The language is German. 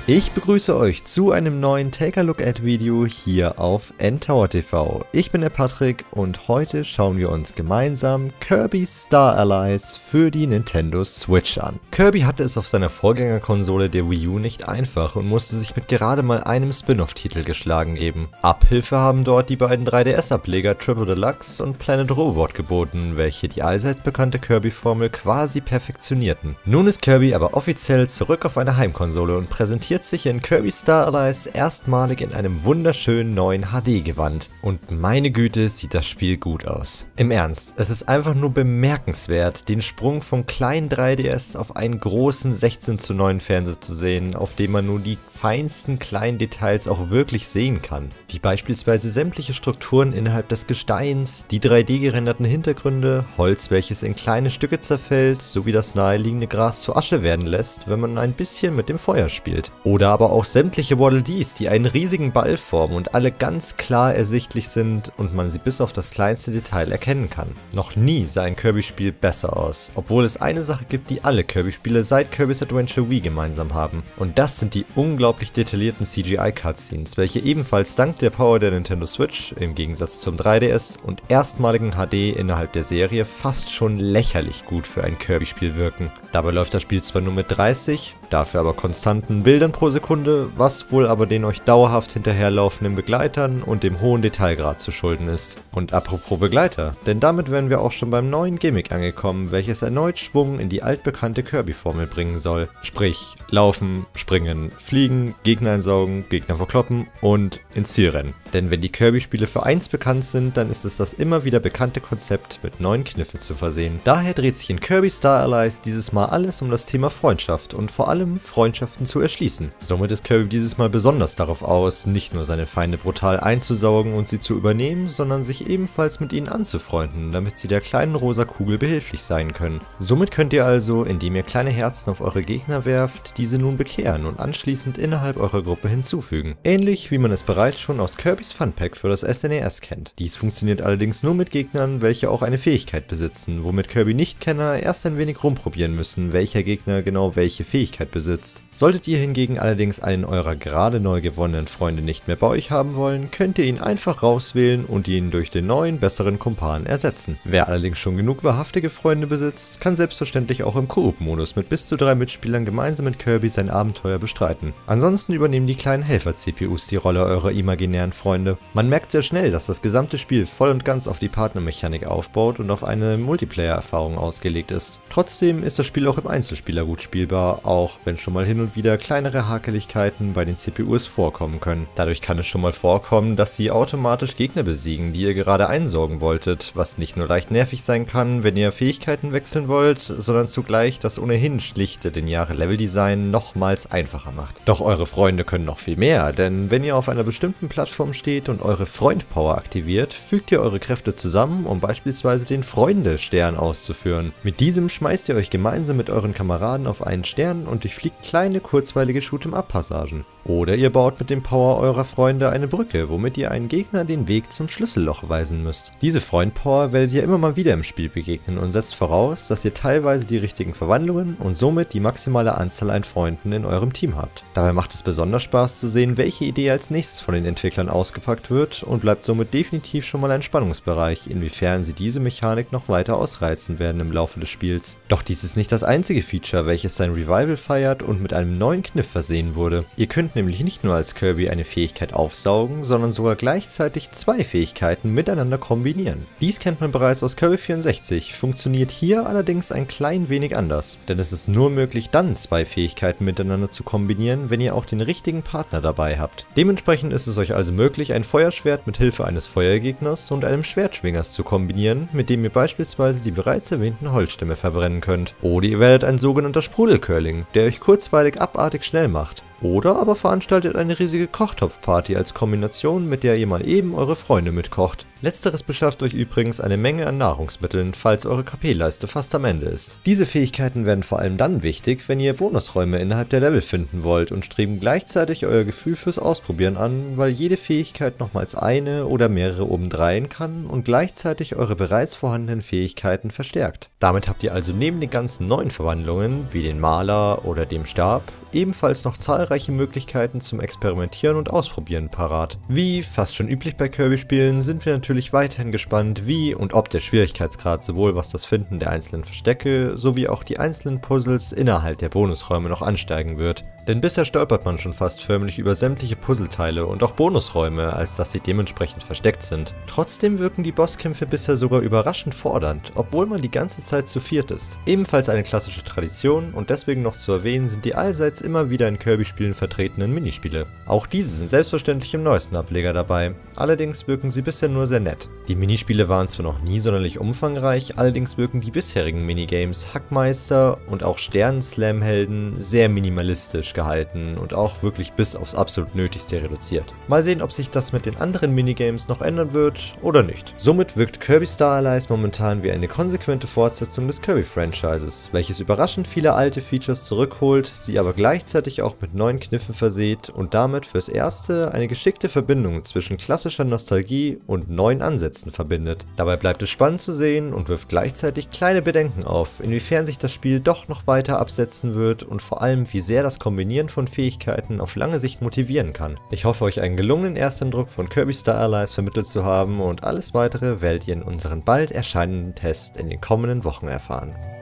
Ich begrüße euch zu einem neuen Take a Look at Video hier auf N-Tower TV. Ich bin der Patrick und heute schauen wir uns gemeinsam Kirby Star Allies für die Nintendo Switch an. Kirby hatte es auf seiner Vorgängerkonsole der Wii U nicht einfach und musste sich mit gerade mal einem Spin-off-Titel geschlagen geben. Abhilfe haben dort die beiden 3DS-Ableger Triple Deluxe und Planet Robot geboten, welche die allseits bekannte Kirby-Formel quasi perfektionierten. Nun ist Kirby aber offiziell zurück auf einer Heimkonsole und präsentiert sich in Kirby Star Allies erstmalig in einem wunderschönen neuen HD-Gewand. Und meine Güte, sieht das Spiel gut aus. Im Ernst, es ist einfach nur bemerkenswert, den Sprung vom kleinen 3DS auf einen großen 16:9 Fernseher zu sehen, auf dem man nun die feinsten kleinen Details auch wirklich sehen kann. Wie beispielsweise sämtliche Strukturen innerhalb des Gesteins, die 3D gerenderten Hintergründe, Holz, welches in kleine Stücke zerfällt, sowie das naheliegende Gras zu Asche werden lässt, wenn man ein bisschen mit dem Feuer spielt. Oder aber auch sämtliche Waddle Dees, die einen riesigen Ball formen und alle ganz klar ersichtlich sind und man sie bis auf das kleinste Detail erkennen kann. Noch nie sah ein Kirby-Spiel besser aus, obwohl es eine Sache gibt, die alle Kirby-Spiele seit Kirby's Adventure Wii gemeinsam haben. Und das sind die unglaublich detaillierten CGI-Cutscenes, welche ebenfalls dank der Power der Nintendo Switch, im Gegensatz zum 3DS und erstmaligen HD innerhalb der Serie, fast schon lächerlich gut für ein Kirby-Spiel wirken. Dabei läuft das Spiel zwar nur mit 30, dafür aber konstanten Bildern pro Sekunde, was wohl aber den euch dauerhaft hinterherlaufenden Begleitern und dem hohen Detailgrad zu schulden ist. Und apropos Begleiter, denn damit wären wir auch schon beim neuen Gimmick angekommen, welches erneut Schwung in die altbekannte Kirby-Formel bringen soll. Sprich, laufen, springen, fliegen, Gegner einsaugen, Gegner verkloppen und ins Ziel rennen. Denn wenn die Kirby-Spiele für eins bekannt sind, dann ist es das immer wieder bekannte Konzept mit neuen Kniffen zu versehen. Daher dreht sich in Kirby Star Allies dieses Mal alles um das Thema Freundschaft und vor allem Freundschaften zu erschließen. Somit ist Kirby dieses Mal besonders darauf aus, nicht nur seine Feinde brutal einzusaugen und sie zu übernehmen, sondern sich ebenfalls mit ihnen anzufreunden, damit sie der kleinen rosa Kugel behilflich sein können. Somit könnt ihr also, indem ihr kleine Herzen auf eure Gegner werft, diese nun bekehren und anschließend innerhalb eurer Gruppe hinzufügen. Ähnlich wie man es bereits schon aus Kirby's Fun Pack für das SNES kennt. Dies funktioniert allerdings nur mit Gegnern, welche auch eine Fähigkeit besitzen, womit Kirby-Nichtkenner erst ein wenig rumprobieren müssen, welcher Gegner genau welche Fähigkeit besitzt. Solltet ihr hingegen allerdings einen eurer gerade neu gewonnenen Freunde nicht mehr bei euch haben wollen, könnt ihr ihn einfach rauswählen und ihn durch den neuen, besseren Kumpan ersetzen. Wer allerdings schon genug wahrhaftige Freunde besitzt, kann selbstverständlich auch im Koop-Modus mit bis zu 3 Mitspielern gemeinsam mit Kirby sein Abenteuer bestreiten. Ansonsten übernehmen die kleinen Helfer-CPUs die Rolle eurer imaginären Freunde. Man merkt sehr schnell, dass das gesamte Spiel voll und ganz auf die Partnermechanik aufbaut und auf eine Multiplayer-Erfahrung ausgelegt ist. Trotzdem ist das Spiel auch im Einzelspieler gut spielbar, auch wenn schon mal hin und wieder kleinere Hakeligkeiten bei den CPUs vorkommen können. Dadurch kann es schon mal vorkommen, dass sie automatisch Gegner besiegen, die ihr gerade einsaugen wolltet, was nicht nur leicht nervig sein kann, wenn ihr Fähigkeiten wechseln wollt, sondern zugleich das ohnehin schlichte lineare Leveldesign nochmals einfacher macht. Doch eure Freunde können noch viel mehr, denn wenn ihr auf einer bestimmten Plattform steht und eure Freund-Power aktiviert, fügt ihr eure Kräfte zusammen, um beispielsweise den Freunde-Stern auszuführen. Mit diesem schmeißt ihr euch gemeinsam mit euren Kameraden auf einen Stern und durchfliegt kleine kurzweilige Shoot'em-up-Passagen. Oder ihr baut mit dem Power eurer Freunde eine Brücke, womit ihr einen Gegner den Weg zum Schlüsselloch weisen müsst. Diese Freund-Power werdet ihr immer mal wieder im Spiel begegnen und setzt voraus, dass ihr teilweise die richtigen Verwandlungen und somit die maximale Anzahl an Freunden in eurem Team habt. Dabei macht es besonders Spaß zu sehen, welche Idee als nächstes von den Entwicklern ausgepackt wird und bleibt somit definitiv schon mal ein Spannungsbereich, inwiefern sie diese Mechanik noch weiter ausreizen werden im Laufe des Spiels. Doch dies ist nicht das einzige Feature, welches sein Revival feiert und mit einem neuen Kniff versehen wurde. Ihr könnt nämlich nicht nur als Kirby eine Fähigkeit aufsaugen, sondern sogar gleichzeitig 2 Fähigkeiten miteinander kombinieren. Dies kennt man bereits aus Kirby 64, funktioniert hier allerdings ein klein wenig anders, denn es ist nur möglich, dann 2 Fähigkeiten miteinander zu kombinieren, wenn ihr auch den richtigen Partner dabei habt. Dementsprechend ist es euch also möglich, ein Feuerschwert mit Hilfe eines Feuergegners und einem Schwertschwingers zu kombinieren, mit dem ihr beispielsweise die bereits erwähnten Holzstämme verbrennen könnt. Oder ihr werdet ein sogenannter Sprudelcurling, der euch kurzweilig abartig schnell macht. Oder aber veranstaltet eine riesige Kochtopfparty als Kombination, mit der ihr mal eben eure Freunde mitkocht. Letzteres beschafft euch übrigens eine Menge an Nahrungsmitteln, falls eure KP-Leiste fast am Ende ist. Diese Fähigkeiten werden vor allem dann wichtig, wenn ihr Bonusräume innerhalb der Level finden wollt und streben gleichzeitig euer Gefühl fürs Ausprobieren an, weil jede Fähigkeit nochmals eine oder mehrere obendreien kann und gleichzeitig eure bereits vorhandenen Fähigkeiten verstärkt. Damit habt ihr also neben den ganzen neuen Verwandlungen, wie den Maler oder dem Stab, ebenfalls noch zahlreiche Möglichkeiten zum Experimentieren und Ausprobieren parat. Wie fast schon üblich bei Kirby-Spielen sind wir natürlich weiterhin gespannt, wie und ob der Schwierigkeitsgrad sowohl was das Finden der einzelnen Verstecke sowie auch die einzelnen Puzzles innerhalb der Bonusräume noch ansteigen wird. Denn bisher stolpert man schon fast förmlich über sämtliche Puzzleteile und auch Bonusräume, als dass sie dementsprechend versteckt sind. Trotzdem wirken die Bosskämpfe bisher sogar überraschend fordernd, obwohl man die ganze Zeit zu viert ist. Ebenfalls eine klassische Tradition und deswegen noch zu erwähnen sind die allseits immer wieder in Kirby-Spielen vertretenen Minispiele. Auch diese sind selbstverständlich im neuesten Ableger dabei, allerdings wirken sie bisher nur sehr nett. Die Minispiele waren zwar noch nie sonderlich umfangreich, allerdings wirken die bisherigen Minigames Hackmeister und auch Sternen-Slam-Helden sehr minimalistisch gehalten und auch wirklich bis aufs absolut Nötigste reduziert. Mal sehen, ob sich das mit den anderen Minigames noch ändern wird oder nicht. Somit wirkt Kirby Star Allies momentan wie eine konsequente Fortsetzung des Kirby-Franchises, welches überraschend viele alte Features zurückholt, sie aber gleichzeitig auch mit neuen Kniffen verseht und damit fürs Erste eine geschickte Verbindung zwischen klassischer Nostalgie und neuen Ansätzen verbindet. Dabei bleibt es spannend zu sehen und wirft gleichzeitig kleine Bedenken auf, inwiefern sich das Spiel doch noch weiter absetzen wird und vor allem wie sehr das Kombinieren von Fähigkeiten auf lange Sicht motivieren kann. Ich hoffe, euch einen gelungenen Ersteindruck von Kirby Star Allies vermittelt zu haben und alles weitere werdet ihr in unseren bald erscheinenden Tests in den kommenden Wochen erfahren.